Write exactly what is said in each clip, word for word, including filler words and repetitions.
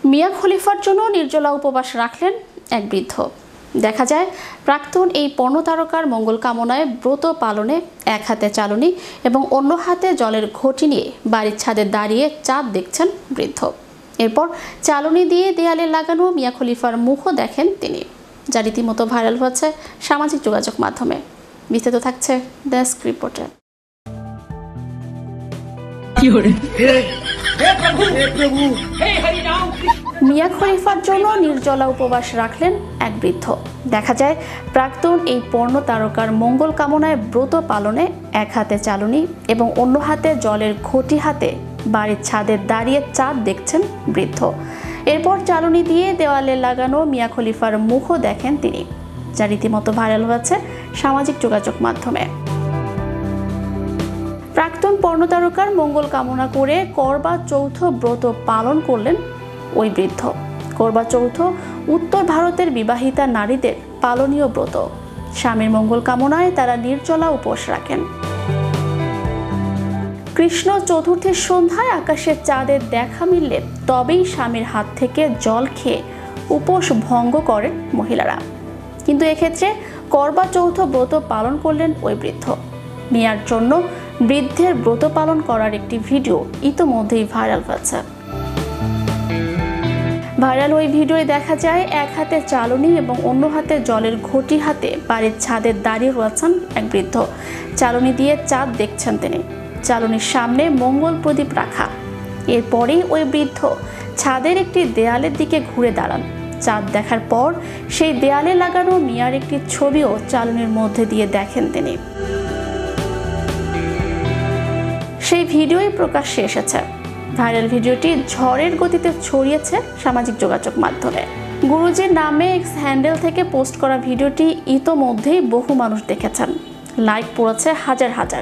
মিয়া খলিফার জন্য নির্জলা উপবাস রাখলেন এক বৃদ্ধ। দেখা যায় প্রাক্তন এই পর্ণ তারকার মঙ্গল কামনায় ব্রত পালনে এক হাতে চালনী এবং অন্য হাতে জলের ঘটি নিয়ে বাড়ির ছাদে দাঁড়িয়ে চাঁদ দেখছেন বৃদ্ধ। এরপর চালনী দিয়ে দেয়ালে লাগানো মিয়া খলিফার মুখও দেখেন তিনি, যা রীতিমতো ভাইরাল হচ্ছে সামাজিক যোগাযোগ মাধ্যমে। বিস্তারিত থাকছে ডেস্ক রিপোর্টে। মিয়া খলিফার জন্য নির্জলা উপবাস রাখলেন এক বৃদ্ধ। দেখা যায় প্রাক্তন এই পর্ণ তারকার মঙ্গল কামনায় ব্রত পালনে এক হাতে চালনী এবং অন্য হাতে জলের ঘটি হাতে বাড়ির ছাদে দাঁড়িয়ে চাঁদ দেখছেন বৃদ্ধ। এরপর চালনী দিয়ে দেওয়ালে লাগানো মিয়া খলিফার মুখও দেখেন তিনি, যা রীতিমতো ভাইরাল হয়েছে সামাজিক যোগাযোগ মাধ্যমে। প্রাক্তন পর্ণ তারকার মঙ্গল কামনা করে করবা চৌথ ব্রত পালন করলেন ওই বৃদ্ধ। করবা চৌথ উত্তর ভারতের বিবাহিতা নারীদের পালনীয় ব্রত। স্বামীর মঙ্গল কামনায় তারা নির্জলা উপোস রাখেন। কৃষ্ণ চতুর্থীর সন্ধ্যায় আকাশে চাঁদের দেখা মিললে তবেই স্বামীর হাত থেকে জল খেয়ে উপোস ভঙ্গ করেন মহিলারা। কিন্তু এক্ষেত্রে করবা চৌথ ব্রত পালন করলেন ওই বৃদ্ধ। মিয়ার জন্য বৃদ্ধের ব্রত পালন করার একটি ভিডিও ইতোমধ্যেই ভাইরাল হয়েছে। ভাইরাল ওই ভিডিওয়ে দেখা যায় এক হাতে চালনী এবং অন্য হাতে জলের ঘটি হাতে বাড়ির ছাদে দাঁড়িয়ে রয়েছেন এক বৃদ্ধ। চালনী দিয়ে চাঁদ দেখছেন তিনি। চালনীর সামনে মঙ্গল প্রদীপ রাখা। এরপরেই ওই বৃদ্ধ ছাদের একটি দেয়ালের দিকে ঘুরে দাঁড়ান। চাঁদ দেখার পর সেই দেয়ালে লাগানো মিয়ার একটি ছবিও চালনীর মধ্যে দিয়ে দেখেন তিনি। সেই ভিডিওই প্রকাশ্যে এসেছে। ভাইরাল ভিডিওটি ঝড়ের গতিতে ছড়িয়েছে সামাজিক যোগাযোগ মাধ্যমে। গুরুজির নামে এক্স হ্যান্ডেল থেকে পোস্ট করা ভিডিওটি ইতোমধ্যেই বহু মানুষ দেখেছেন। লাইক পড়েছে হাজার হাজার।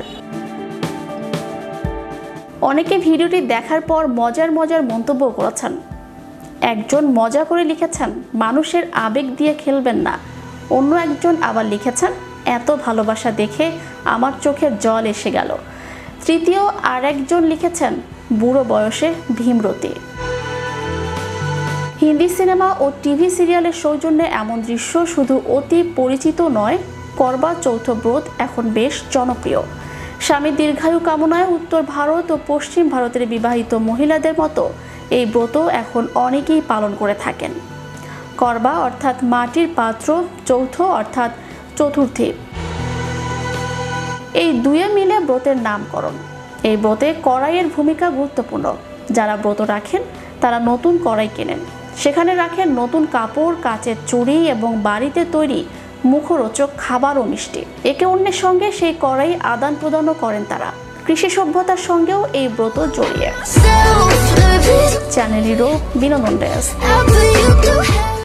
অনেকে ভিডিওটি দেখার পর মজার মজার মন্তব্য করেছেন। একজন মজা করে লিখেছেন, মানুষের আবেগ দিয়ে খেলবেন না। অন্য একজন আবার লিখেছেন, এত ভালোবাসা দেখে আমার চোখে জল এসে গেল। তৃতীয় আর একজন লিখেছেন, বুড়ো বয়সে ভীমরতি। হিন্দি সিনেমা ও টিভি সিরিয়ালের সৌজন্যে এমন দৃশ্য শুধু অতি পরিচিত নয়, করবা চৌথ ব্রত এখন বেশ জনপ্রিয়। স্বামীর দীর্ঘায়ু কামনায় উত্তর ভারত ও পশ্চিম ভারতের বিবাহিত মহিলাদের মতো এই ব্রত এখন অনেকেই পালন করে থাকেন। করবা অর্থাৎ মাটির পাত্র, চৌথ অর্থাৎ চতুর্থী, এই দুয়ে মিলে ব্রতের নামকরণ। এই ব্রতে কড়াইয়ের ভূমিকা গুরুত্বপূর্ণ। যারা ব্রত রাখেন তারা নতুন কড়াই কেনেন, সেখানে রাখেন নতুন কাপড়, কাচের চুড়ি এবং বাড়িতে তৈরি মুখরোচক খাবার ও মিষ্টি। একে অন্যের সঙ্গে সেই কড়াই আদান প্রদানও করেন তারা। কৃষি সভ্যতার সঙ্গেও এই ব্রত জড়িয়ে। চ্যানেল হিরো বিনোদন ডেস্ক।